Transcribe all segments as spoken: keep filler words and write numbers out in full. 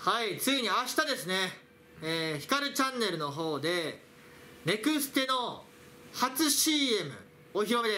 はい、ついに明日ですね、えー、ヒカルチャンネルの方でネクステの初 シーエム お披露目です。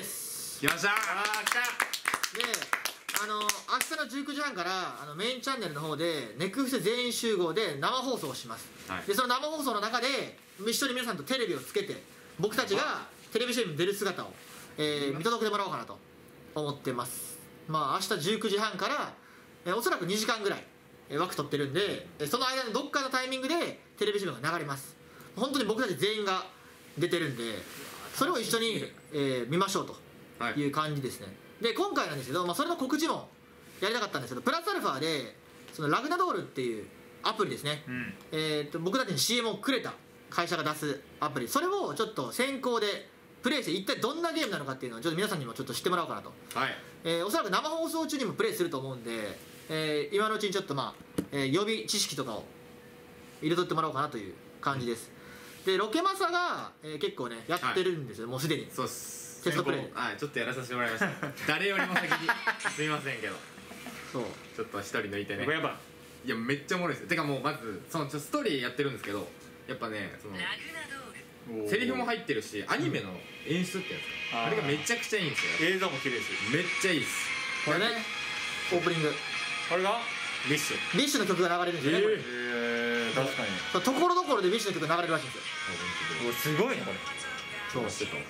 来ました。あー来た。で、あの明日のじゅうくじはんからあのメインチャンネルの方でネクステ全員集合で生放送をします、はい、でその生放送の中で一緒に皆さんとテレビをつけて僕たちがテレビ シーエム に出る姿を、えー、見届けてもらおうかなと思ってます。まあ明日じゅうくじはんから、えー、おそらくにじかんぐらい枠取ってるんで、その間のどっかのタイミングでテレビ シーエム が流れます。本当に僕たち全員が出てるんで、それを一緒に、えー、見ましょうという感じですね。で今回なんですけど、まあ、それの告知もやりたかったんですけど、プラスアルファでそのラグナドールっていうアプリですね、うん、えー、と僕たちに シーエム をくれた会社が出すアプリ、それをちょっと先行でプレイして一体どんなゲームなのかっていうのをちょっと皆さんにもちょっと知ってもらおうかなと、はい、えー、おそらく生放送中にもプレイすると思うんで、えー、今のうちにちょっとまあ、えー、予備知識とかを入れとってもらおうかなという感じです。でロケマサが、えー、結構ねやってるんですよ、はい、もうすでに。 そうっす、 テストプレイ、 はい、ちょっとやらさせてもらいました誰よりも先にすみませんけど、そうちょっと一人抜いてね、やばい、いやめっちゃおもろいですよ。てかもうまずそのちょストーリーやってるんですけど、やっぱねそのセリフも入ってるし、アニメの演出ってやつか、あれがめちゃくちゃいいんですよ。 映像も綺麗ですよ、 めっちゃいいです。 これねオープニング、 これがビッシュビッシュの曲が流れるんですよね、これ。 えー、確かにところどころでビッシュの曲が流れるらしいんですよ。 すごいねこれ。 そうしてた、はい、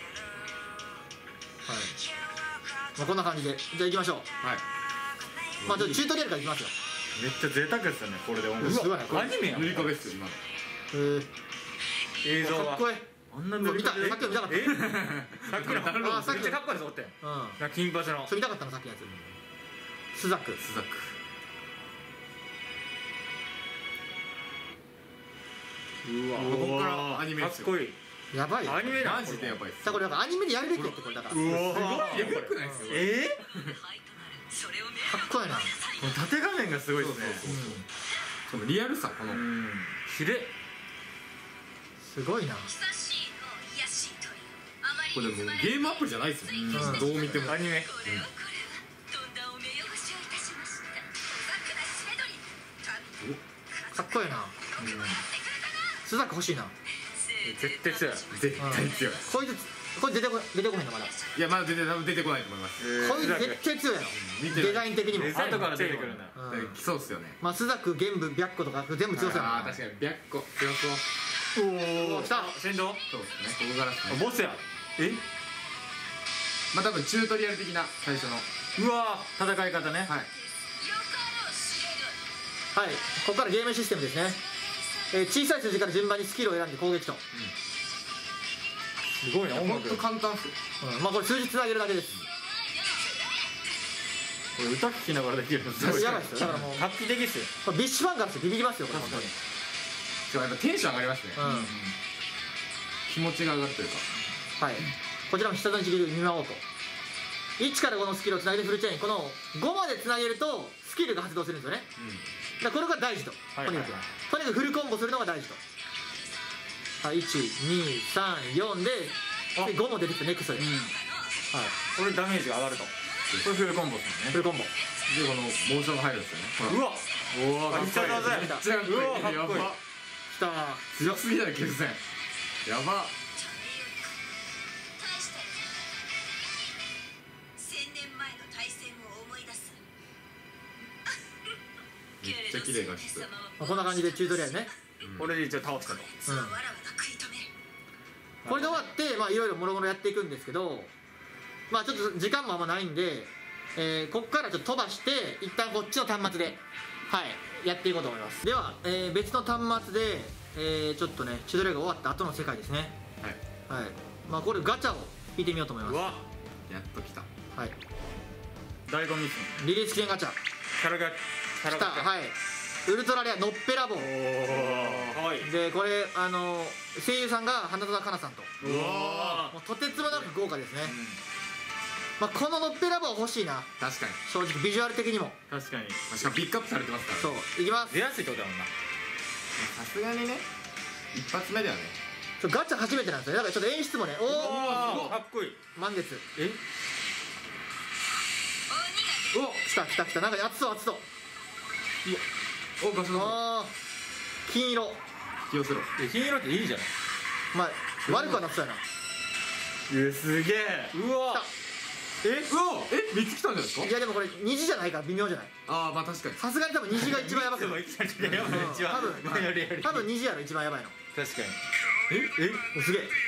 まあ、こんな感じでじゃあ行きましょう。はい、まあちょっとチュートリアルからいきますよ。 めっちゃ贅沢ですよねこれで音楽。 すごいね、 アニメやん。 塗り壁っすよ今の。 へえ、 映像がかっこいい。 あんな塗り壁でさっきの見たかった。 さっきのあさっきめっちゃかっこいいです。おってん金髪の、 それ見たかったの、さっきのやつ。スザクスザクうわ、 ここからアニメかっこいい。 やばいよ、 アニメマジでやばいっす。 さあこれなんかアニメでやるべきやって、これだから。 うわすごいやばくないっすよ。 えかっこいいな。 この縦画面がすごいですね。 そのリアルさ、このひれすごいな。 これもうゲームアプリじゃないですよ、どう見てもアニメ。 かっこいいな。スザク欲しいな。 絶対強い、 絶対強い。 こいつこれ出てこ出てこないのまだ。 いやまだ出て出てこないと思います。 こいつ絶対強いの、デザイン的にも。 後から出てくるんだ。 来そうっすよね。 まあスザク、玄武、白虎とか全部強そうやな。 ああ確かに白虎強そう。 おお来た。 先導。 そうですね、ここからですね。 ボスや。え、 まあ多分チュートリアル的な最初の。 うわ戦い方ね。 はいはい、ここからゲームシステムですね。えー、小さい数字から順番にスキルを選んで攻撃と、うん、 すごいな、音楽ほんと簡単っすよ、 うん、まあこれ数字つなげるだけです。 これ歌聴きながらできるのすごいやばいっすよ。だからもう画期的っすよ。 これビッシュファンからしてビビりますよ、これ。 確かに。 しかもやっぱテンション上がりますね、うん、気持ちが上がるというか。 はい、こちらも必殺の一撃を見舞おうと。いちからごのスキルをつなげてフルチェーン、このごまでつなげるとスキルが発動するんですよね、うん、だからこれが大事と、はい、とにかく、はい、とにかくフルコンボするのが大事と。はい、いちにさんよんでごも出てきたネクストで、うん、はい、 これダメージが上がると。これフルコンボですもんね。 フルコンボでこのモーションが入るんですよね。 うわおお、かっこいい。めっちゃかっこいい。 うわかっこいい。 きた。 強すぎだよ決戦。やば。めっちゃ綺麗画質。 こんな感じでチュートリアルね、 これで一応倒したと。 これで終わってまあいろいろもろもろやっていくんですけど、まあちょっと時間もあんまないんで、えー、ここからちょっと飛ばして一旦こっちの端末ではいやっていこうと思います。では、えー、別の端末で、えー、ちょっとねチュートリアルが終わった後の世界ですね。はい、はい、まあこれガチャを引いてみようと思います。うわやっと来た。 はい、 醍醐味っすね。 リリース記念ガチャキャラが来た。はい、ウルトラレアのっぺらぼうで、これあの声優さんが花澤香菜さんと、うわもうとてつもなく豪華ですね、うん、まあこののっぺらぼう欲しいな。 確かに正直ビジュアル的にも。 確かに。 しかもピックアップされてますから。 そういきます。 出やすいってことだもんな。 さすがにね一発目だよね。 ちょガチャ初めてなんですよ。だからちょっと演出もね、おおかっこいい。 満月。 えお来た来た来た。なんか熱そう熱そう。 おガスのああ金色気をする金色っていいじゃん。 まあ悪くはなってたよな。 うすげえ。うわえうわえみっつ来たんじゃないですか。 いやでもこれ虹じゃないから微妙じゃない。 ああまあ確かにさすがに多分虹が一番やばくない。多分多分虹やろ一番やばいの。 確かに。 ええすげえ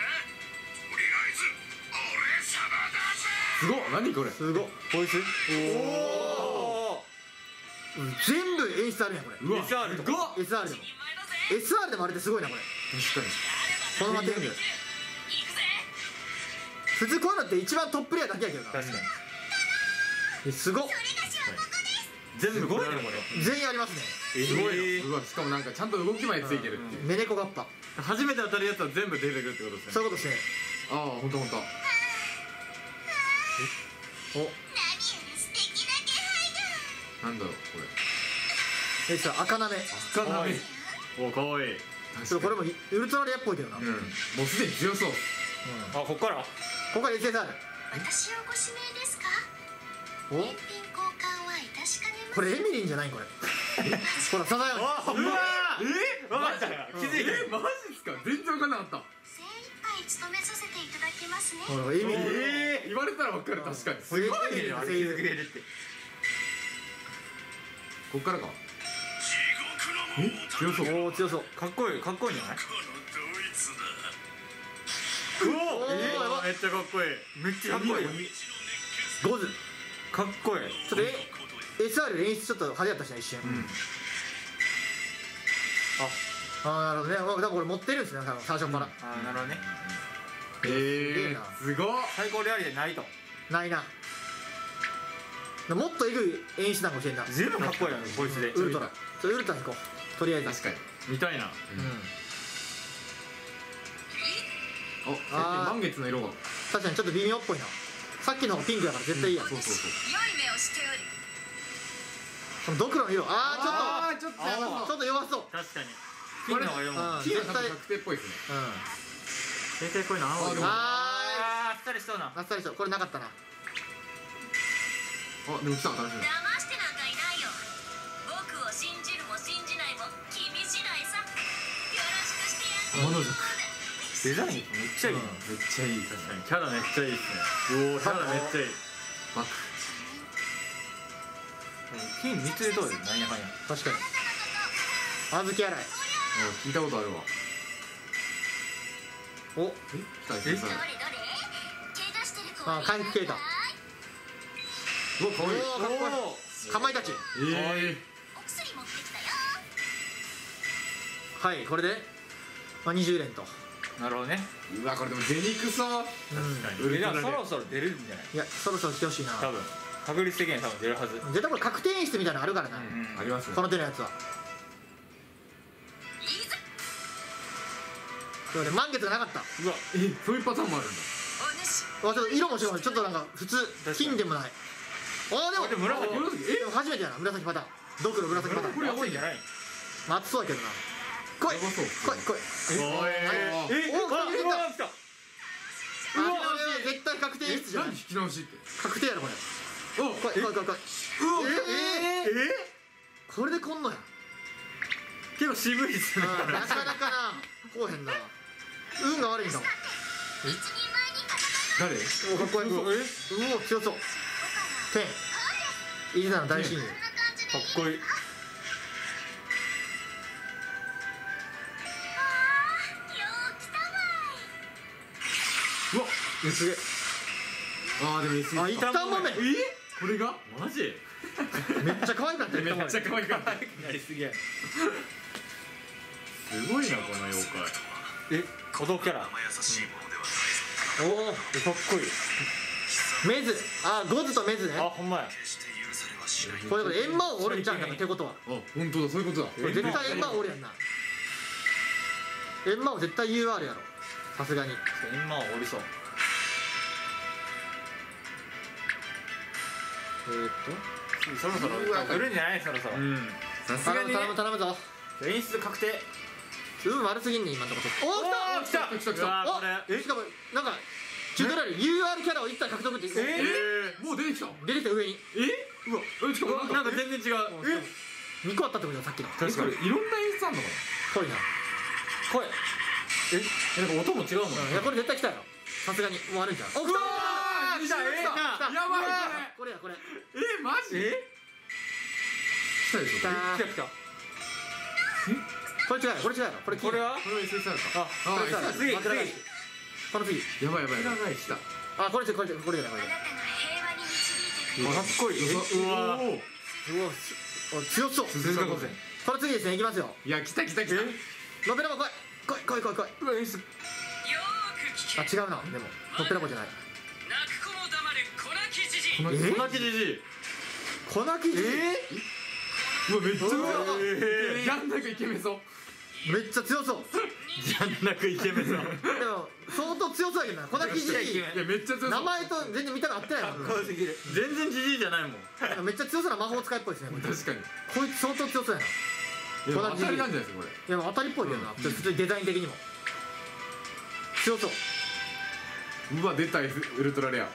すごっ何これすごっこいつ。 おお全部演出あるやんこれ。 うわエスアール とかエスアール でも エスアール でもあれってすごいなこれ。 確かにこのまま天狗普通こういうのって一番トップレアだけやけどな。 確かに。 えすごっ全部これあるこれ。 全員ありますね。 すごいな。うわしかもなんかちゃんと動きまでついてるっていう。 メネコガッパ初めて当たるやつは全部出てくるってことですね。 そういうことですね。 ああほんとほんとおなんだろうこえさ赤なめれ赤なめおかわいい。 ちょこれもウルトラレアっぽいけどな。 うんもうすでに強そうあこっから。 ここから エスエスアール。 私をご指名ですか。 お返品交換はいたしかねます。 これエミリンじゃないこれ。ほらサザヤン。 うわえ分かったよ。気づいた。 えマジっすか全然分かんなかった精一杯務めさせていただきますね。 ほらエミリン。 え言われたら分かる確かにすごいねあれ気づくれるって。 こっからかえ強そうおお強そう。 かっこいいかっこいいんじゃない。うおーやばわめっちゃかっこいい。めっちゃかっこいい。 ゴズかっこいい。 ちょっとえ エスアール 演出ちょっと派手やったしな一瞬。ああなるほどね。多分これ持ってるんですね多分最初から。 ああなるほどね。 えーすごっ最高レアリでないと。 ないな。もっとエグい演出なんかもしれんな。 全部かっこいいよねこいつで。 ウルトラそれウルトラ行こうとりあえず。 確かに見たいな。 うんおあー満月の色が確かにちょっと微妙っぽいな。さっきの方がピンクだから絶対いいやん。 そうそうそう良い目をしており。 このドクロの色ああーちょっとやばあちょっと弱そう。 確かに。金の方が読む。 うん金は多分確定っぽいですねうん大体こういうの青い。 あでもああーあっさりしそうな。 あっさりしたこれなかったな。 あでも来た新しいの騙してなんかいないよ。僕を信じるも信じないも君次第さ。よろしくしてやって。 モノ族デザインめっちゃいい。 めっちゃいい確かにキャラめっちゃいいですね。おおキャラめっちゃいい。 バック金三つでどうです。なんやかんや。 確かにあずき洗い。 聞いたことあるわおえ来たえどれどれ。怪我してる子あ回復経過。 うわかわいいおおかっこいいかまいたち。 えお薬持ってきたよ。 はいこれで、まあ、にじゅう連と。 なるほどね。 うわこれでも出にくそううんウルトラレアそろそろ出るんじゃない。 いやそろそろ来てほしいな。 多分確率的には多分出るはず。 絶対これ確定演出みたいなのあるからな、 ありますねこの手のやつは。 いいぞ。 そうね満月がなかった。 うわえそういうパターンもあるんだお主。 あちょっと色も違う。ちょっとなんか普通金でもない。あーでもでも紫あーでも初めてやな紫パターン。ドクロ紫パターン。 これやばいんじゃないじゃない。 まあ熱そうやけどな。来いやばそう来い来い。 おいえおあ入れた。 うわ来た。 あこれは絶対確定演出じゃない何引き直しって確定やろこれ。 お来い来い来い来い。えー、えー、これで来んのや。 結構渋いっすね。 あーなかなかなこうへんな。運が悪いんだもん。 一人前に戦い誰おかっこいい。うお強そう。天イズナの大親友。 こんな感じで。 かっこいい。 あーよう来たわい。 うわえすげえあーでも エスエスあ一旦豆めっこれがマジ。 ちゃ可愛かったよ。 めっちゃ可愛かったなりすぎや。すごいなこの妖怪。え孤独キャラ。 おおかっこいい。 メズあゴズとメズね。 あほんまや。 これこれ円満王おるんちゃうんだってことは。 あ本当だそういうことだこれ絶対円満王おるやんな。円満王絶対 ユーアール やろさすがに。 今はおりそう。 えー、っそろそろ売るんじゃないそろそろ。 うんさすとがにね頼む頼むぞ。 演出確定。 運悪すぎんね今のところ。おお来た来た来た来たうわーこれ。 おしかもなんかチュートリアル ユーアール キャラを一体獲得ってええーもう出てきた出てきた上に。 えうわえしかもなんかなんか全然違う。 えにこあったってことよさっきの。 確かにいろんな演出あんのかな。 ぽいな。 声えなんか音も違うもん。 いやこれ絶対来たよさすがに。もうあるんじゃん。お来たー。 来たえ来た。 やばいこれやこれ。 えマジえ来たでしょ。 来たー。 来た来た。 これ違うよこれ違うよこれ。 これはこれ エスエスアール か。 あこれさ次次枕返しこの次。 やばいやばいやばい来た。 あこれこれこれこれじゃないこれ。 あなたが平和に導いてくれる。 かっこいい。うわおお。 うわ強そう。 鈴鹿御前。 この次ですねいきますよ。 いや来た来た来た。 のぺらぼ来い来い来い来い来い。 うわ演出。 よーく聞け。 あ違うなでものっぺらぼじゃない。 泣く子も黙れ粉木じじい。 このえ粉木じじい。 粉木じじい。 うわめっちゃうわえやんなくイケメンそう。 めっちゃ強そう。 じゃんなくイケメンさん。 でも相当強そうやけどな粉木じじい。 いやめっちゃ強そう。 名前と全然見た目合ってないもん。 かっこよすぎる。全然じじいじゃないもん。 めっちゃ強そうな魔法使いっぽいですねこれ。 確かに。 こいつ相当強そうやな。 いや当たりなんじゃないですかこれ。 いやもう当たりっぽいけどな普通にデザイン的にも強そう。 うわ出たウルトラレア。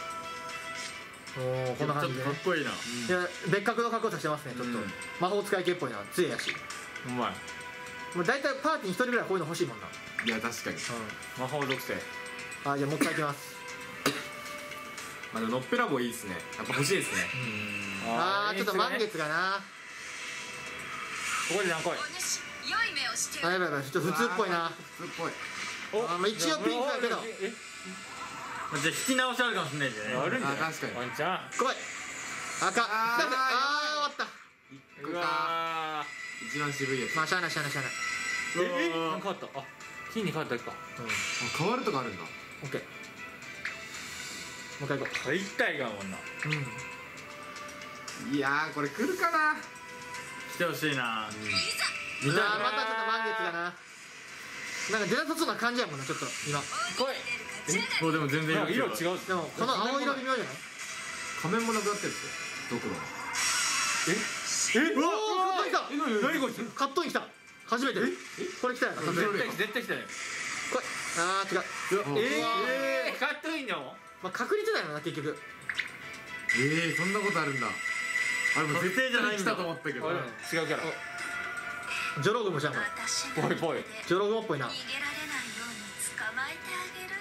おおこんな感じでね。 かっこいいな。 いや別格の格好させてますねちょっと。 うん魔法使い系っぽいな杖やし。 うまい。 もう大体パーティーに一人ぐらいこういうの欲しいもんな。 いや確かに。 魔法属性。 あじゃあもう一回いきます。 まあでものっぺらぼういいですね。やっぱ欲しいですね。 あーちょっと満月がな。 ここで何個。 お主良い目をしてあやばいやばいちょっと普通っぽいな。 普通っぽい。 あまあ一応ピンクやけど。 えじゃあ引き直しあるかもしれないんじゃない。あるんだよ。 あ確かにワンちゃん。 来い赤。 あー来たぜあー終わった。 うわ一番渋いやつ。 まあしゃあないしゃあないしゃあない。 ー。ええなんか変わった。あ金に変わったか。 うんあ変わるとかあるんだ。 オッケー。もう一回行こあ一体がもんな。 う。うん。 いやーこれ来るかな。 来てほしいな。 見たまたちょっと満月だな。なんか出なさそうな感じやもんなちょっと今。 来い。もうでも全然色違う。 でもこの青色微妙じゃない？ 仮面もなくなってるんですよドクロの。 えうわーカットイン来た。 何こいつ。 カットイン来た。初めて。これ来たよ。 え絶対絶対来たよ。 来い。あー違う。 ええカットインだもん。 まあ確率だよな結局。 ええそんなことあるんだ。あれもう絶対じゃないんだ来たと思ったけど。 違うキャラ。 ジョログモじゃんこれ。 私ぽいぽい。 ジョログモっぽいな。 逃げられないように捕まえてあげる。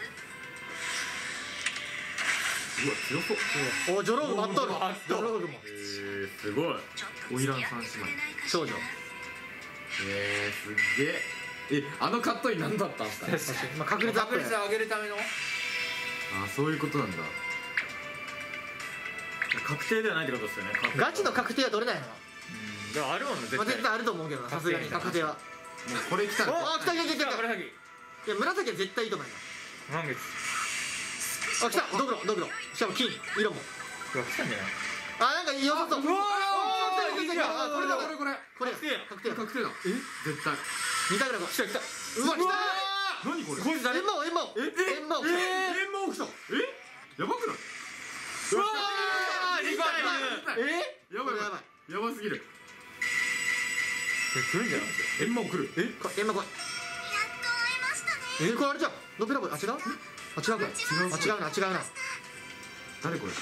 うわ強そう。 おジョログモあっとる。ジョログモ。 ええすごい。 ちょっと付き合ってくれないかしら。 少女。 えー、すっげえ。えあのカットイン何だったんですかね。 まあ確率アップや。 上げるための。 あそういうことなんだ。 確定ではないってことですよね。 ガチの確定は取れないの。 でもあるもんね絶対。 まあ絶対あると思うけどなさすがに確定は。 もうこれ来たら。 おあ来た来た来た来た。 紫。 いや紫は絶対いいと思うよ。 満月。 あ来たドクロドクロ。しかも金色も。 うわ来たんじゃない。 あなんか良さそう。 うわあ来た来た来た。あこれだこれこれこれ。確定や。 確定だ。え絶対。 二回ぐらい。 来た来た。 うわ来た。 何これ。 こいつ誰。 円満円満。 ええ円満。 えー、円満来た。えやばくない。 うわーリバイえやばいやばいやばすぎる。 来るんじゃない。 円満来る。えこ円満来い。 やっと会えましたね。 えこれあれじゃん。ノペラボイあ違う？あ違うか。あ違うな違うな。 誰これ。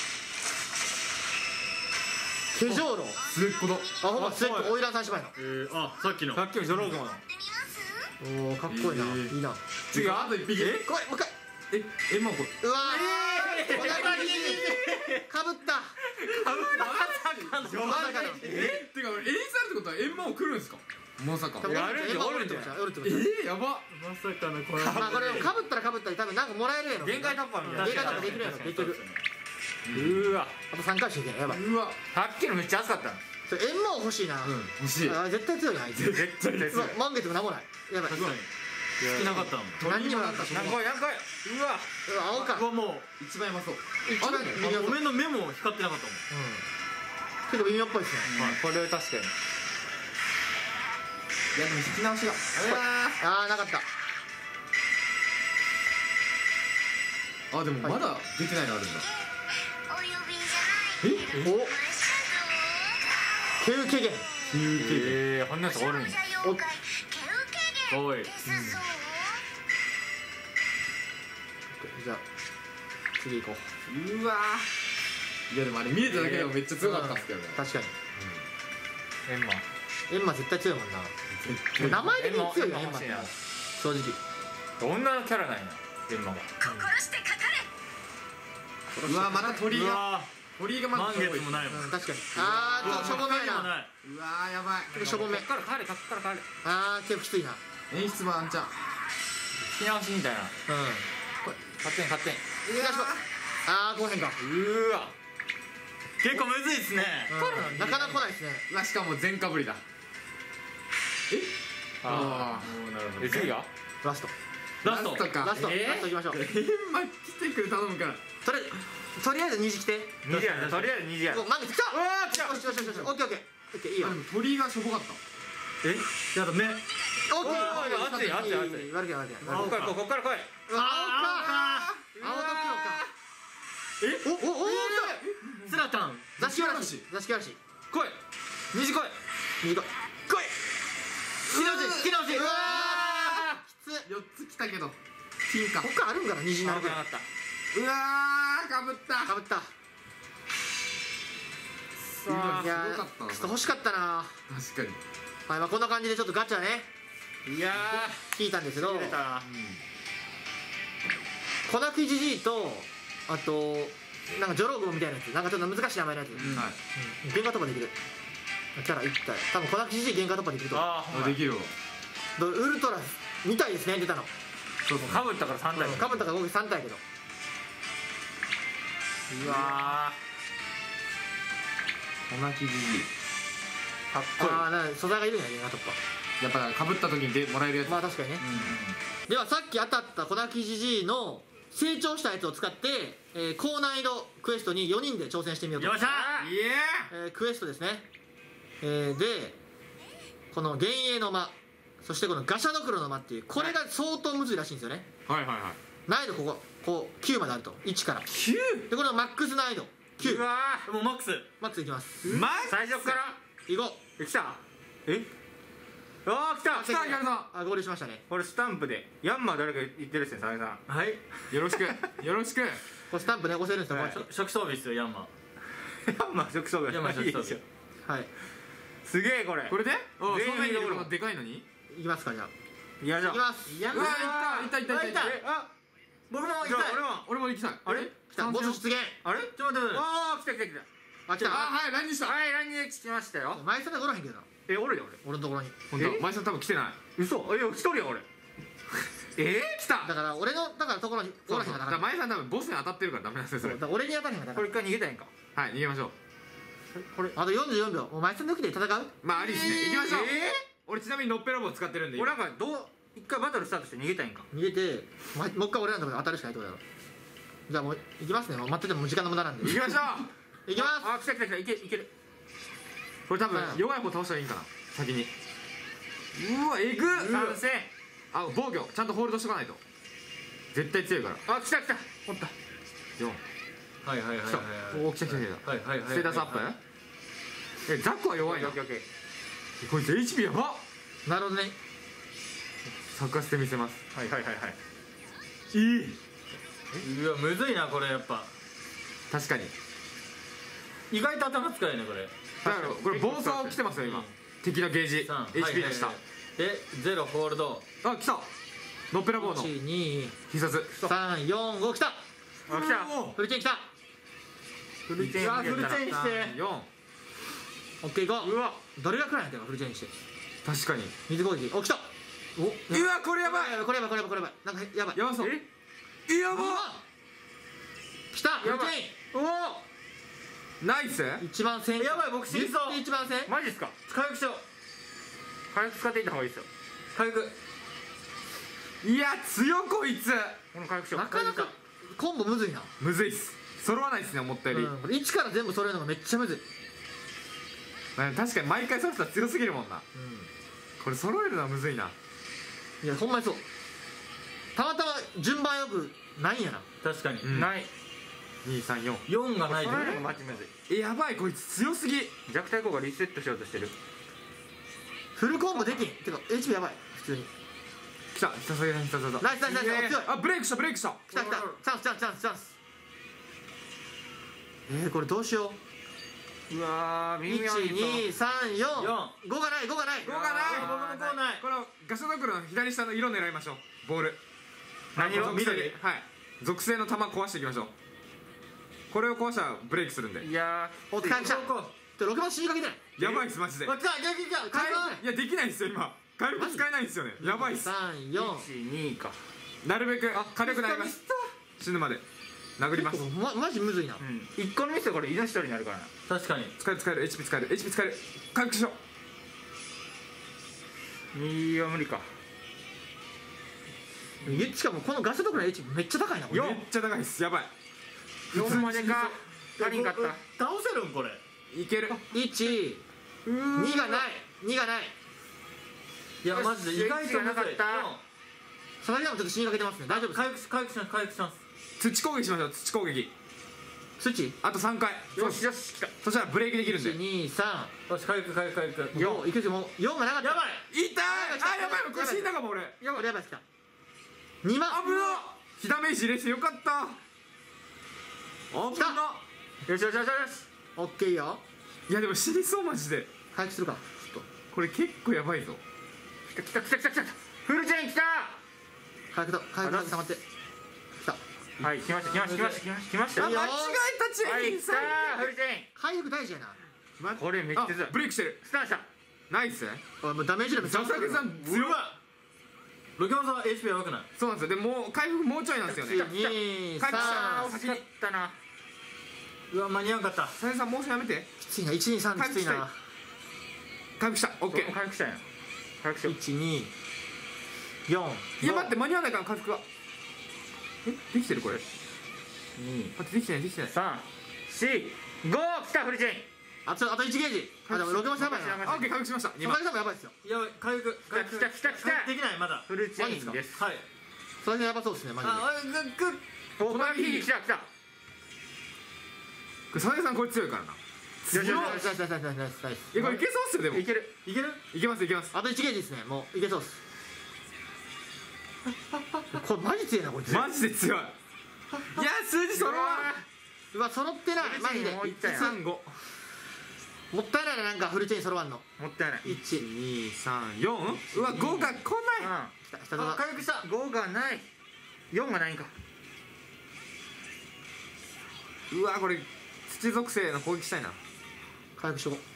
化粧炉。 末っ子だ。 あほんま末っ子オイラン三姉妹の。 えー、あさっきの。さっきのジョローグマの。 やってみます？ おおかっこいいな。 えーいいな。 次あと一匹。え来いもう一回。 え円満これ。 うわえーー。かぶった。 まさかの。 まさかの。 えってか演出あるってことは円満来るんですか。まさか。 多分やるんじゃ円満おるんじゃおるってことえじゃん。おるってことじゃん。 ー、やば。 まさかのこれ。 まあこれかぶったらかぶったり多分なんかもらえるやろ。 限界突破みたいな。 限界突破できるやろ結局。 うわ。 あと三回しかいけないやばい。 うわ。 さっきのめっちゃ熱かった。 それ円満欲しいな。 うん欲しい。 あ絶対強いなあいつ。 絶対ですうわ満月もなんもない。やばい。 確かに。好きなかったもん。 何にもなかった。 何回何回。うわ。 うわ青か。 うわもう一番やばそう。 一番微妙そう。 お面の目も光ってなかったもん。 結構微妙っぽいですね。 これ確かに。 いやでも引き直しが。 ああなかった。 あでもまだ出てないのあるんだ。 お呼びじゃない。 おケウケゲン。 ええ、あんなやつおるんや。 お妖怪ケウケゲン。 おい。 良さそう。 じゃあ次行こう。 うわー。いやでもあれ見えただけでもめっちゃ強かったんですけどね。 確かに。 エンマエンマ絶対強いもんな。名前的に強いよエンマって正直。 女のキャラなんやエンマが。 殺してかかれ。 うわまた鳥居が鳥居がまだ満月もないもん。 確かに。あーちょっとしょぼめやな。 うわやばい。 ちょっとしょぼめ。 こっから帰れこっから帰れ。 あー結構きついな。 演出もあんちゃん。 引き直しみたいな。 うん勝手に勝手に。 いやあーこうへんか。 うわ結構むずいっすね。 なかなか来ないですね。 うわしかも全かぶりだ。えああなるほど。次がラストラストラストか。 ラストラストいきましょう。 エンマ来てくれ頼むから。 とりあえずとりあえず虹来て。 虹やね。とりあえず虹や。 お満月来た。 うわ来た。 よしよしよしよし。オッケーオッケーオッケーいいよ。 あでも鳥居がしょぼかった。 えやだ目。 オッケー。 熱い熱い熱い。 悪くない悪くない。 こっからこっから来い。 青か。青と黒か。えおおおスラタン座敷わらし座敷わらし。 来い虹来い虹来い。来い。木の字木の字。うわきつ。 よっつ来たけど金か。 こっからあるんかな虹になるかなかった。 うわーかぶった。 かぶった。 さあいやすごかったな。 ちょっと欲しかったな。 確かに。 はいまあこんな感じでちょっとガチャねいや聞いたんですけど、 ー出た。 粉木じじいとあとなんかジョログモみたいなやつ、なんかちょっと難しい名前のやつ、 はい。 原価突破できるキャラいったい。多分粉木じじい原価突破できると思う。 あああできるわ。 どウルトラみたいですね出たの。 そうそうかぶったから三体。 かぶったから僕さん体やけど。 うわ粉木じじい。 かっこいい。 ああな素材がいるんや原価突破。 やっぱかぶった時にでもらえるやつ。 まあ確かにね。ではさっき当たった粉木じじいの成長したやつを使って、えー高難易度クエストによにんで挑戦してみようと。 よっしゃいええークエストですね。えーでこの幻影の間、そしてこのガシャドクロの間っていう、これが相当むずいらしいんですよね。 ー。はいはいはい。 難易度こここうきゅうまであると、いちからキュー。 でこれのマックス難易度きゅう、 うわーもうマックス。 マックスいきます。 マ最初からいこう。 え来た。えああ来た来たヒカルさん。 あ合流しましたね。 これスタンプでヤンマー誰か言ってるっすね、佐々木さん。はいよろしくよろしく。 これスタンプね押せるんですよ、 はいこれ初期装備っすよヤンマー。ヤンマー初期装備。ヤンマー初期装備。 はいすげえこれ。 これで？おお、 全員そんなにでこのでかいのに？ いきますか。じゃあいやじゃいきます。いやうわいったいったいったいった。 あ僕も行きじゃあたい。 俺は俺も行きたい。 あれ来たボス出現。 あれちょっと待って待って。ああ来た来た来た。 あ来た。 あはい乱入した。 はい乱入来ましたよ。 前さんがおらへんけどな、 え俺よ俺のところに。 本当。前さん多分来てない。 俺。嘘。え一人や俺。えー、来た。 だから俺のだからところにおらへんかだからら前さん多分ボスに当たってるからダメなんですよそれ。 だから俺に当たれへんかったから。 これ一回逃げたいんか。 はい逃げましょう。 これあとよんじゅうよんびょう。もう前さん抜きで戦う。 まあありですね。行きましょう。 え俺ちなみにのっぺらぼう使ってるんで。 ー、俺なんかどう一回バトルスタートして逃げたいんか。 逃げて、ま、もう一回俺らのところに当たるしかないってことだろ。じゃあもう行きますね。もう待ってても時間の無駄なんで。 行きましょう。 行きます。 あ来た来た来たいけいける。 これ多分うん弱い方倒したらいいんかな先に。うわえぐっ。 参戦。 あ防御ちゃんとホールドしとかないと絶対強いから。 あ来た来た。おった。 よんはいはいはい来た。おお来た来た来た。 はいはいはい。 ステータスアップ。えザックは弱いなオッケーオッケーオッケこいつ エイチピー やばっ。 なるほどね。 咲かせてみせます。 ー。はいはいはいはい。 いいうわむずいなこれやっぱ。 確かに。 意外と頭使えねこれ。 だからこれ暴走来てますよ今。敵のゲージ エイチピー でした。 でゼロホールド。 あ来た。のっぺらぼうのいち、に、 必殺。 さん、よん、ご来た。 あ来た。 フルチェン来た。 フルチェーン。フルチェーンして。 よん。 オッケー行こう。 うわ。 どれが来ないんだよフルチェンして。 確かに。 水攻撃。お来た。おうわこれやばい。 これやばいこれやばいこれやばい。なんかやばい。 やばそう。 えやばっ。 来た。フルチやばいェン。 おお。 ナイス。 一番戦。 やばい僕死にそう言って一番戦。 マジっすか。回復しよう。回復使っていった方がいいですよ。回復。 いや強こいつ。 この回復しよう。 なかなかコンボむずいな。 むずいっす。揃わないっすね思ったより。 うんこれいちから全部揃えるのがめっちゃむずい。 確かに毎回揃ってたら強すぎるもんな。これ揃えるのはむずいな。 いやほんまにそう。たまたま順番よくないんやな。 確かに。 うんない。 にさんよん。 四がないと。マジむずい。 えやばいこいつ強すぎ。 弱体効果リセットしようとしてる。 フルコンボできん。てか エイチピー やばい普通に。 来た来た来た来た来た。 ナイスナイスナイス。 イエーイ強い。 あブレイクしたブレイクした。 来た来た。チャンスチャンスチャンスチャンス。えー、これどうしよう。 うわー微妙にいちにさんよんごがないごがないごがない僕もこうない。 このガシャドクロの左下の色狙いましょう。ボール何色？ 属性緑。 はい属性の玉壊していきましょう。これを壊したらブレイクするんでいやお疲れしたろくばん死にかけてないやばいっすマジで。 来た来た来た回復いやできないっすよ今。回復使えないんですよね。やばいっす。 さんよんいちにか。 なるべく軽くなります死ぬまで殴ります。 まマジむずいなうんいっこのミスでこれ命取りになるからな。 確かに使える使える エイチピー 使える エイチピー 使える回復しよう。 いや無理か。 しかもこのガスドクの H めっちゃ高いなこれめっちゃ高いっす。やばいよんまでか足りんかった。 倒せるんこれ。 いける。 いちにがないにがないいやマジで意外とむずい。 なかった佐々木さんもちょっと死にかけてますね大丈夫ですか回復し回復します回復します。 土攻撃しましょう。土攻撃土あとさんかい。 よしよし来た。 そしたらブレーキできるんで。 いちにさよし回復回復回復。 んよんいくぞもうよんがなかったやばい。 痛い。あやばいこれ死んだかも俺。 やばいやばいっすかにまん危なっ。火ダメージ入れてよかった。危なっ。 よしよしよしよし。 オッケーよいやでも死にそうマジで。 回復するかちょっこれ結構やばいぞ。 来た来た来た来た来た。フルチェーン来た。 と回復と回復が溜まってきたはい来ました来ました来ました来ました来ました。 あ間違いいよえたチェはい来たーン最フルチェーン。 回復大事やな悪これめっちゃ強いあブレイクしてる。 スタンした。 ナイス。 おいもうダメージでめっちゃ佐々木さん強い。 ロケモンさんは エイチピー やばくない。 そうなんですよ。でもう回復もうちょいなんですよね。 いちに回復したさん惜しかったな。 うわ間に合わんかった。 佐々木さんモーションやめて。 きついないちにさんきついな回復した。オッケー。 回復したんや。回復しよう。 いちによんいや待って間に合わないから回復が。えできてるこれ。 に待ってできてないできてない。 さんしご来たフルチェーン。 あとあといちゲージあでもロケモンやばいな回あオッケー回復しました。 佐々木さんもやばいっすよやばい回復回復。 来た来た来た来たできないまだ。 フルチェーンです。 はい。 佐々木さんやばそうですねマジでああグッグッ。 おこれ来た来た。 これ佐々木さんこれ強いからな。 よしよしよナイスナイスナイスナイスナイスナイスえこれいけそうっすよでも。 しいける。 いける。 いけますいけます。 あといちゲージですねもういけそうっすこれマジ強いなこいつマジで強い。いや数字揃わん。 うわ揃ってないマジでもういったやんさんごもったいないななんかフルチェーン揃わんのもったいない。 いちにさんよんうわごが来ない。 きたきたぞあ回復した。 ごがないよんがないんか。 うわこれ土属性の攻撃したいな。 回復しとこ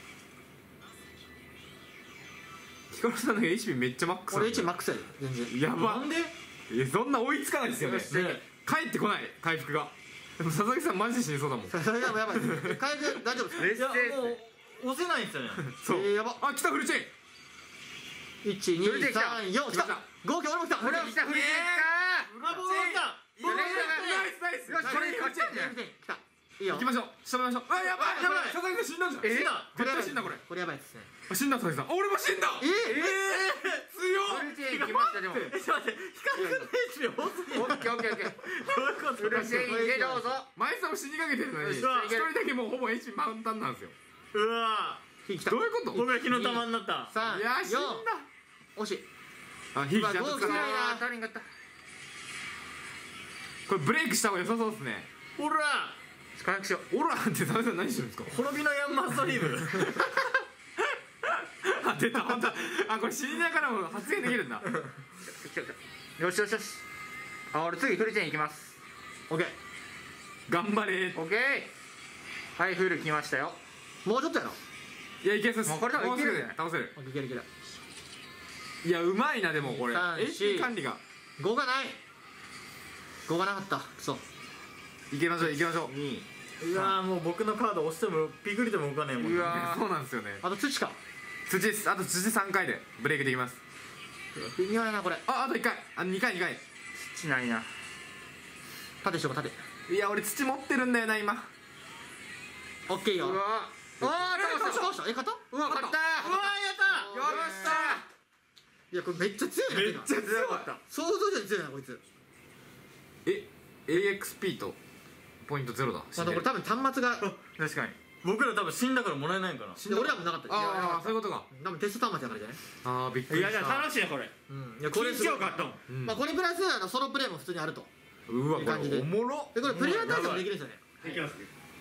ヒカルさんの エイチピー めっちゃマックスう俺なんだよいちマックスやで全然やばなんで。 いやそんな追いつかないですよね。 よし帰ってこない回復が。でも佐々木さんマジで死にそうだもん。 それでもやばいですね回復大丈夫ですか劣勢いやもう押せないんですよね。 そう、 えーやばあ来たフルチェーン。 いちにさんよんきた来ました合計俺も来た俺も来たフルチェーンブラボーだ。 いやナイスナイス。 よしこれ勝ちやねん。 来たいいよ行きましょう仕留めましょう。あやばいやばい佐々木さん死んだんじゃん。 え死んだ絶対死んだこれ。 これやばいですねあ死んだ佐々木さん。あ俺も死んだ。 えええ強フルチェーン来ましたでも。オッえちょっと待って光の エイチピー 多すぎる。 ケーオッケーオッケー。 どういうこと。 フルチェーンでどうぞ。 前さんも死にかけてるのに一よし人だけもうほぼ エイチピー 満タンなんですよ。 うわ火来たどういうこと。 僕が火の玉になった。 さんいや死んよんだ。 惜しいあ火ちゃんと使う。 うわあー足りんかった。 これブレイクした方が良さそうですね。 ほら回復しよう。 オラって佐々木さん何してるんですか。 滅びのヤンマーストリーム。 あ出た本当。あこれ死にながらも発言できるんだ。 来た来たよしよしよし。あ俺次フルチェーン行きます。 オッケ頑張れ。 オッケー。はいフル来ましたよ。 ーもうちょっとやろいやいけそうです。 もうこれ多分いけるもうすぐ倒せる。 オッケーいけるいけるいやうまいなでもこれさんエイチピー 管理が。 ごがないごがなかったくそいけましょういけましょう。 に。 うわもう僕のカード押してもピクリとも動かねえもん。 うわそうなんですよね。 あと土か土ですあと土さんかいでブレイクできます。 微妙やなこれああといっかいあにかいにかい。 土ないな。 縦しよう縦いや俺土持ってるんだよな今。 オッケーようわああ倒した倒したえ勝ったうわ勝った。 うわやった。 よっしゃ。 いやこれめっちゃ強いなめっちゃ強い。 強かった。 想像以上に強いなこいつえ エーエックスピー とポイントゼロだ。 まあこれ多分端末が確かに。 僕ら多分死んだからもらえないんかな。 で俺らもなかったいやああそういうことか。 多分テスト端末だからじゃないああびっくりした。 しいなこれ。 うんいやこれ緊張感と。 うんまあこれプラスあのソロプレイも普通にあるとうわこいい感じでれおもろ。 でこれプレイヤー対戦もできるんですよねいきます。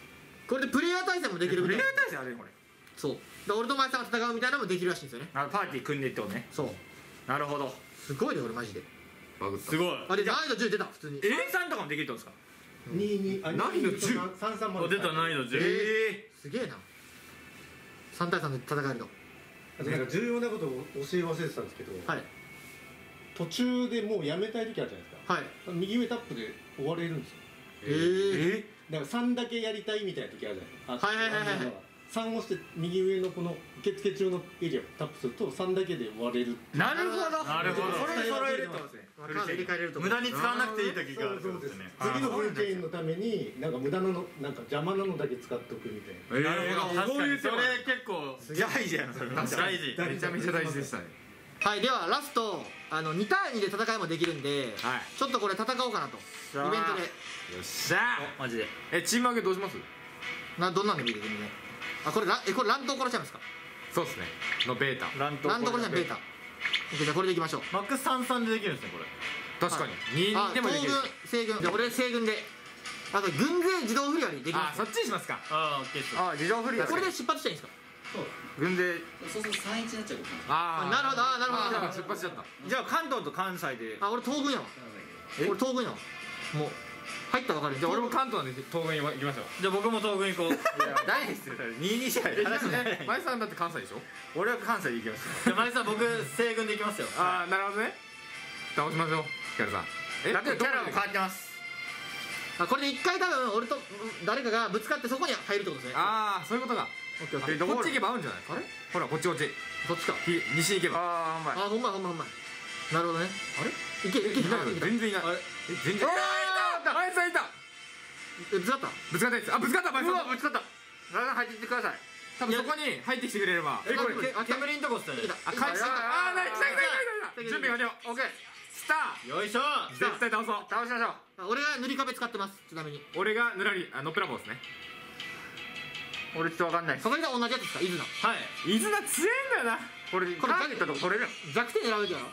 これでプレイヤー対戦もできるみたいな。 プレイヤー対戦あるよこれ。 そうで俺と前さんが戦うみたいなのもできるらしいんですよね。 あパーティー組んでってことね。 そうなるほど。 すごいねこれマジで。 バグった。 すごい。 あで難易度じゅう出た普通に。 えさんとかもできるってことですか。 ににあ難易度じゅうさんさんまで出た難易度じゅう。 えー、すげえな。さん対さんで戦えるの。 あとなんか重要なことを教え忘れてたんですけど、 はい。 途中でもうやめたい時あるじゃないですか。 はい。 右上タップで終われるんですよ。 えー、 えだからさんだけやりたいみたいな時あるじゃないですか。 はいはいはいはいはい。 さんを押して右上のこの受付中のエリアをタップするとさんだけで終われる。 なるほど。 なるほどそれ揃えるってことですね。 カード入れ替えれると思う。 無駄に使わなくていい時があるってそうですことね。 次の文献のためになんか無駄なのなんか邪魔なのだけ使っておくみたいな。 なるほど。確かにそれ結構大事やな。それ大事。 めちゃめちゃ大事でしたね。 はいではラストあのに対にで戦いもできるんで、 はい。 ちょっとこれ戦おうかなとイベントで。 よっしゃマジで。 えチーム分けどうします？ などんなんで見るね。あこれラえこれ乱闘殺しちゃいますか。 そうですねのベータ。 乱闘乱闘殺しちゃうベータ。オッケーじゃあこれでいきましょう。 マックスさんさんでできるんですねこれ。 確かににあでもできる。 東軍西軍じゃあ俺西軍で。あと軍勢自動振り割りできます。 あそっちにしますか。 ああオッケーです。 あ自動振りこれで出発したらいいんですか。 軍勢。 そうそうさんいちになっちゃうかああなるほどあなるほどなるほど。 出発しちゃった。 じゃあ関東と関西で。 あ俺東軍やわ。俺東軍やわ。もう入ったら分かる。 じゃあ俺も関東で東軍行きましょう。 じゃあ僕も東軍行こう。いや大ですよ。にに試合え話ない。 前さんだって関西でしょ。 俺は関西で行きます。じゃあ前さん僕西軍で行きますよ。 ああなるほどね。倒しましょうキャラさん。えだってキャラも変わってます。 あこれで一回多分俺と誰かがぶつかってそこに入るってことですね。 ああそういうことか。 オッケーオッケー。 えこっち行けば合うんじゃない？あれ？ほらこっちこっち。 そっちか。 ひ西に行けば。 ああほんまあほんまほんまほんま。なるほどね。 あれ？ いけいけいけいけ。 全然いない。 あれえ全然。ああいた。前さんいた。 ぶつかった。 ぶつかったやつ。あぶつかった前さん。 うわぶつかった。皆さん入ってきてください。 多分そこに入ってきてくれれば。 えこれあ煙んとこっすね。 あ返してああなに来た来た来た来た。準備完了。 オッケー。 スター。 よいしょ。 絶対倒そう。 倒しましょう。 俺が塗り壁使ってますちなみに。 俺がぬらりあのっぺらぼうですね。 俺ちょっとわかんないです。 佐々木さん同じやつですか。伊豆のはい。 伊豆名強えんだよな。 これこれターゲットとか取れるの。 弱点狙うべきだろ。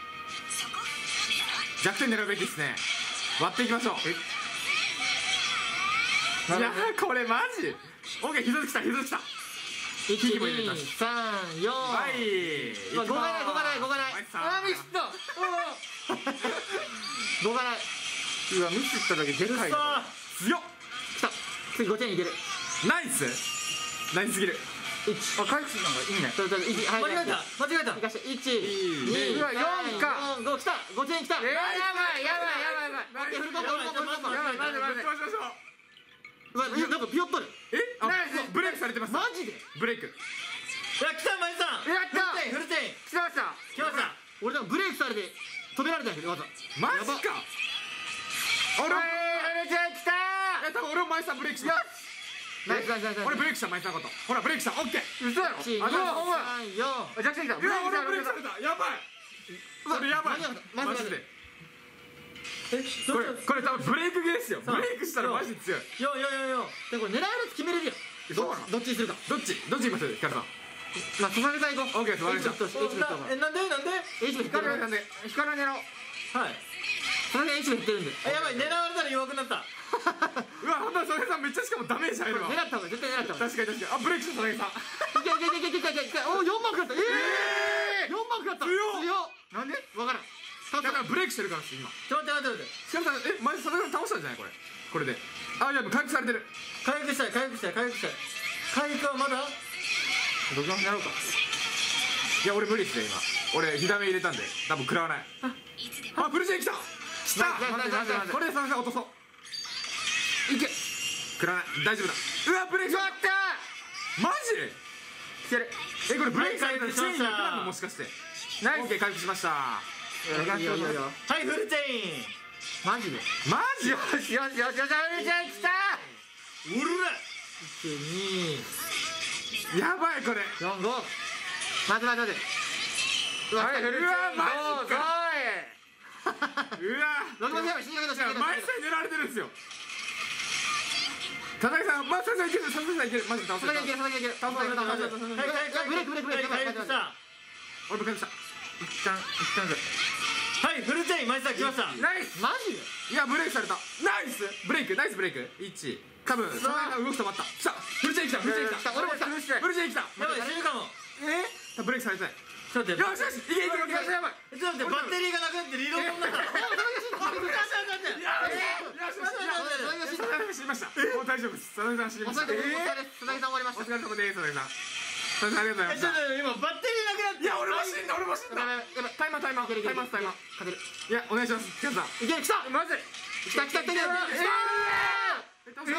弱点狙うべきですね。割っていきましょう。いやこれマジ。オッケー膝つきた膝つきた。 いちにさんよん。 はいごがないごがないごがない。あミスった。ごがない。 うわミスっただけでかい。 強っ。 きた。次ごてんいける。 ナイスナイスすぎる。 いち。 あ回復なんかいいね。 それそれいち。間間違えた間違えた。 いかしていちにうわよんかごきた。ごてんきた。 やばいやばいやばいやばい。 オッケーフルコンボフルコンボフルコンボ。 やばいマジマジ。 しましょうしましょう。 うわなんかピヨっとる。 えあブレイクされてます。 マジで。 ブレイク。 いや来た前さん。 やったフルテイン来ました来ました。 俺でもブレイクされて止められたんやけどわざ。 マジか。俺フルテイン来たえ多分俺も前さんブレイクした。 ナイスナイスナイス。 俺ブレイクした前さんのこと。ほらブレイクした。オッケー。 嘘やろ。 いちにあほんま。 さんよん。 あ弱点来た。 うわ俺ブレイクされた。やばい。それやばい。 マジで。 えこれこれ多分ブレイクゲーですよ。ブレイクしたらマジ強い。 よよよよ。 でこれ狙えるやつ決めれるよ。 そうなの？ どっちにするか。 どっちどっち言いますヒカルさん。 まあ佐々木さん行こう。 オッケーですわかりました。 エイチ ベットえなんでなんで。 エイチ ベットヒカルさんで光ら狙おう。はい。 佐々木さんエイチベット減ってるんで。 やばい狙われたら弱くなった。 うわ本当だ佐々木さんめっちゃしかもダメージ入るわ。 狙った方が絶対狙った方が。 確かに確かに。あブレイクした佐々木さん。 いけいけいけいけいけいけいけ。およんマークだった。ええよんマークだった。 強っ強っ。なんでわからん。 だからブレイクしてるからです今。 ちょっと待って待って待って。 ヒカルさんえ前佐々木さん倒したんじゃないこれ。これで。あいや回復されてる。 回復したい回復したい回復したい。回復はまだ。どこになろうか。 いや俺無理っすね今。俺火ダメ入れたんで多分食らわない。あブルジェイ来た。来た。 待って待って待って。 これで佐々木さん落とそう。いけ。食らわない大丈夫だ。うわブレイク。 やったマジ？ 来てる。 えこれブレイクされたらはい回復しましたチェーンなくなるのもしかして。 ナイス。 オッケー回復しました。 いいよいいよいいよ。 はいフルテイン。 マジで。 マジ？ よしよしよしよしフルテイン来た。うるら。 いちにやばいこれ。 よんご。待て待て待て。うわはいフルテイン。 うわマジか。 どうぞうわ。 ログマン死にかけた死にかけた。 毎回狙われてるんですよ。田中さん、まあ、佐々木さんいける、佐々木さんいける、マジで倒せる。 佐々木いける佐々木いける。 倒せる、倒せる。 はいはいブレイクブレイクブレイク。 回復した。 俺も回復した。 一旦一旦で。はいフルテイン前さん来ました。 ナイス。 マジで。 いやブレイクされた。ナイスブレイクナイスブレイク。一。 多分その間動き止まった来たフルチェン来たフルチェン来た俺も来たフルチェン来たやばい死ぬかも。 えーブレーキされてないちょっと待って。 よしよしいけいけいけいけやばいちょっと待って、バッテリーがなくなってリロードになった。 死にましたもう大丈夫です佐々木さん死にました佐々木さん終わりました。 お疲れ様です佐々木さん佐々木さんありがとうございましちょったと今バッテリーなくなって。 いや俺も死んだ俺も死んだタイマータイマータイマータイマー勝てる。 いやお願いしますキャンさんいける来たまずい。 来た来た来た来た。 えー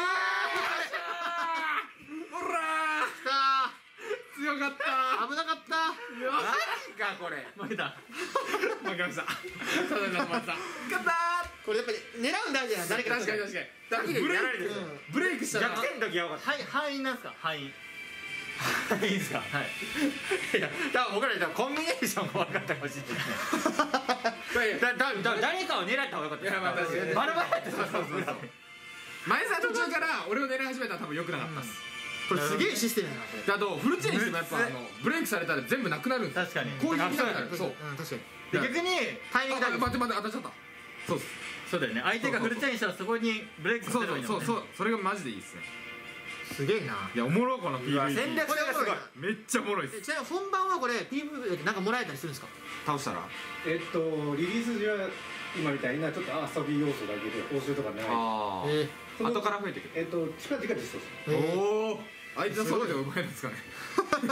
ほら来た強かった危なかった。 マジかこれ。負けた。 負けました佐々木さん負けた勝ったこれやっぱり狙うんだじゃん誰か確かに確かにだからブレークブレイクしたら逆転の時やばかった。はい敗因なんすか敗因。いいですか。はい。いや多分僕らコンビネーションが悪かったかもしれない。だだだ誰かを狙った方がよかった。いやまあ確かにバラバラやってそうそうそう。 前さ途中から俺を狙い始めたら多分良くなかったっすこれすげえシステムやなこれ。 あとフルチェンしてもやっぱあのブレイクされたら全部なくなるんです確かに。 攻撃なくなるそううん確かに。 逆にタイミングだけ。 待って待って当たっちゃったそうっすそうだよね。相手がフルチェインしたらそこにブレイクさそうせればいいのね。 そうそうそれがマジでいいっすねすげえな。 いやおもろこの ピーブイ戦略性がすごい。 めっちゃおもろいっすちなみに本番はこれ ピーブイ ってなんかもらえたりするんですか。 倒したらえっとリリース時は今みたいなちょっと遊び要素だけで報酬とかない。 あえあ後から増えてくるえっと近々実装です。 えーおおあいつはそうでもうまいんですかねオ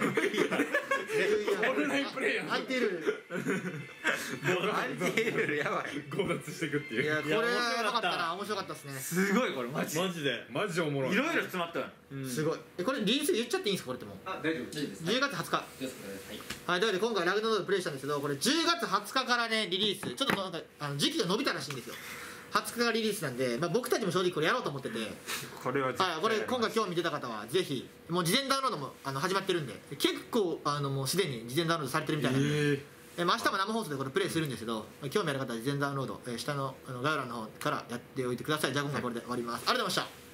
ールラインプレイヤー相手ルール。 相手ルールやばい。 強奪していくっていういやこれはよかったな。面白かったですね。 すごいこれマジ。 マジで。 マジおもろいいろいろ詰まったよ。 すごい。えこれリリース言っちゃっていいんですかこれってもう。 あ大丈夫です。 じゅうがつはつか。はい、というわけで今回ラグナロードプレイしたんですけど、これじゅうがつはつかからねリリースちょっとなんかあの時期が伸びたらしいんですよ。はつかがリリースなんで、まあ、僕たちも正直これやろうと思ってて、 これははい、これ今回興味出た方はぜひもう事前ダウンロードもあの始まってるんで結構あのもうすでに事前ダウンロードされてるみたいなんで、ええまあ、明日も生放送でこれプレイするんですけど興味ある方は事前ダウンロード、えー下のあの概要欄の方からやっておいてください。じゃあ今回これで終わります。ありがとうございました。